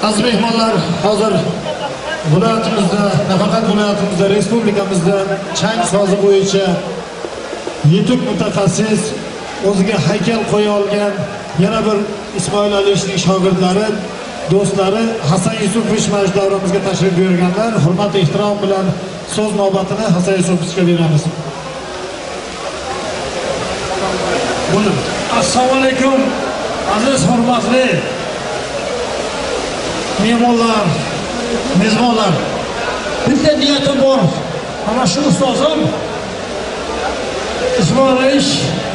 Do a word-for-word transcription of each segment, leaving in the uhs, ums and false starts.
Aziz mehmonlar, hozir viloyatimizda, nafaqat viloyatimizda, respublikamizda chang sozi bo'yicha yetuk mutaxassis, o'ziga haykal qo'ya olgan yana bir Ismoil Aliyevning shogirdlari, do'stlari Hasan Yusupov majdavrimizga tashrif buyurganlar. Hurmat va ehtirom bilan so'z navbatini Hasan Yusupovga beramiz. Buyurun. Assalomu alaykum aziz hurmatli mehmonlar, mezbonlar. Bitta niyatim bor. Mana shu ustozim Ismoil Aliyev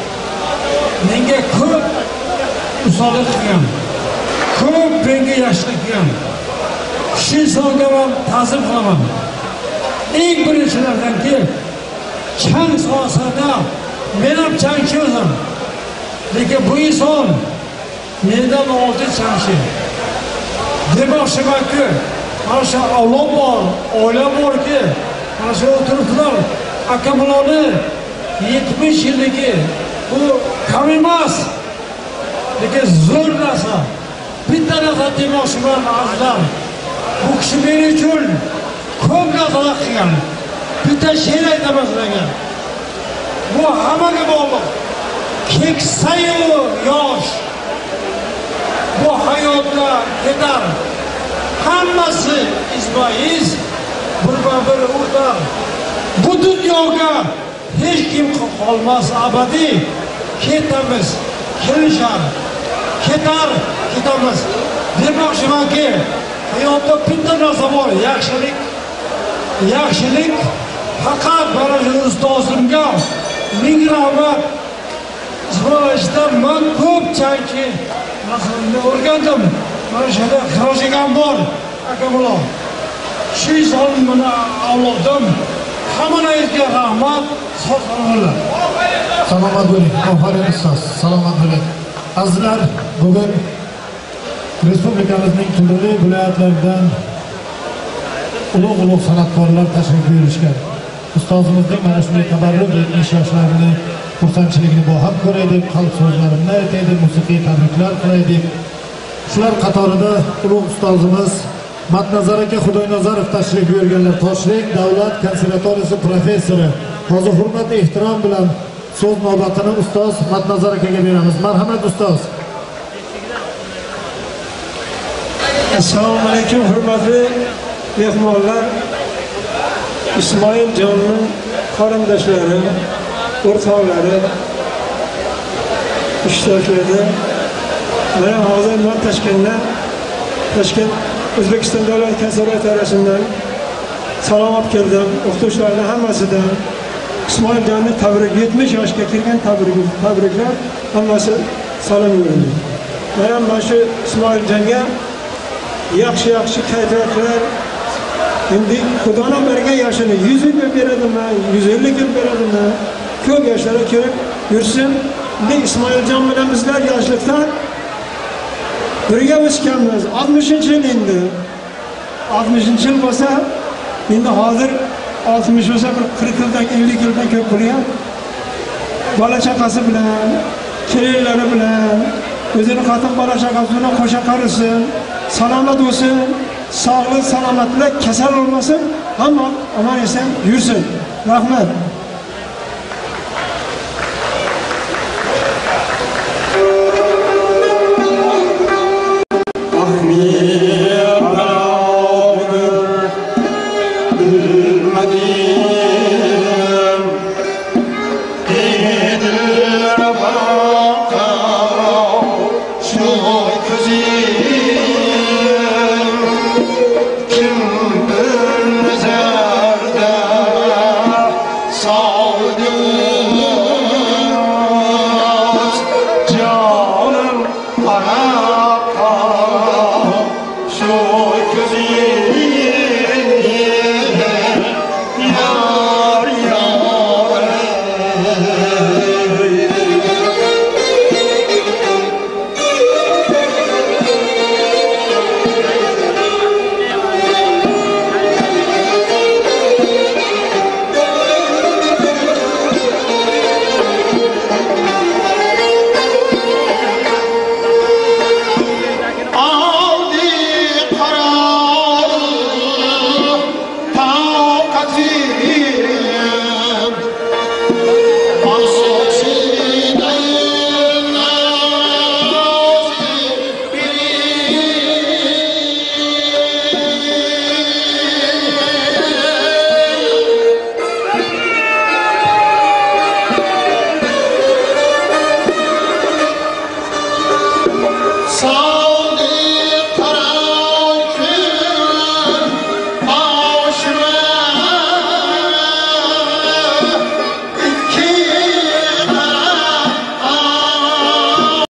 menga ko'p ustozik qilgan, ko'p menga yaxshilik qilgan. Shu insonga men ta'zim qilaman. Eng birinchilardanki chang sohasida men ham changchi o'zim. Lekin bu inson mendan oldin changchi. Demoqchimanki, mana shu avlod bor, oila borki, mana shu o'tiriblar, akamlarni yetmish yilligi bu kam emas. Lekin zo'r narsa. Bitta narsa demoqchiman azizlar. Bu kishi men uchun ko'p narsalar qilgan. Bitta she'r aytaman sizlarga. Bu hammaga bog'liq. Keksayu yosh bu hayotda ketar. Hammasi izboiz bir-bir o'tar. Bu dunyoga hech kim qolmas abadiy. Ketamiz, kelishar. Ketar, ketamiz. Demoqchimanki, hayotda bitta narsa bor, yaxshilik. Yaxshilik faqat mana shu ustozimga ming rahmat. Ismoildan men ko'p changchi narsalarni o'rgandim. Mana shunda xirojigam bor, akabolar. Shu inson meni avlodim. Hammalarga rahmat, sog' bo'linglar. Salomat bo'ling, ofarin ustoz. Salomat bo'ling. Azizlar, bugun respublikamizning turli viloyatlaridan ulug'-ulug' san'atkorlar tashrif buyurishgan. Ustozimizning mana shunday tabarruk ish yoshlarini xursandchiligini baham ko'raylik, qalb so'zlarimni aytaylik, musiqiy tabriklar qilaylik. Shular qatorida ulug' ustozimiz Matnazar aka Xudoynazarov tashrif buyurganlar. Toshkent davlat konservatoriyasi professori. Hozir hurmat va ehtirom bilan so'z navbatini ustoz Matnazar akaga beramiz. Marhamat ustoz. Assalomu alaykum hurmatli mehmonlar. Ismoil jonning qarindoshlari, o'rtoqlari, ishtirokchilari. Mana hozir men Toshkentdan, Toshkent O'zbekiston davlat konservatoriyasidan salom keldim. O'qituvchilarning hammasidan Ismoil jonni tabrik, yetmish yoshga kirgan tabrik, tabriklar hammasi salom yo'lladim. Men mana shu Ismoil jonga yaxshi-yaxshi kayfiyatlar, endi Xudoning bergan yoshini yuz yil beradimi, yuz ellik yil beradimi, ko'p yoshlarga kirib yursin. Endi Ismoiljon bilan bizlar yoshlikdan birga o'sganmiz. oltmishinchi yil endi. oltmishinchi yil bo'lsa, endi hozir oltmish bo'lsa bir qirq yildan, ellik yildan ko'p bo'lyapti. Bola chaqasi bilan, kelinlari bilan, o'zini xotin bola chaqasi bilan qo'sha qarisin, salomat bo'lsin, sog'lik, salomatlik, kasal bo'lmasin, hamma omon eson yursin. Rahmat. Amin.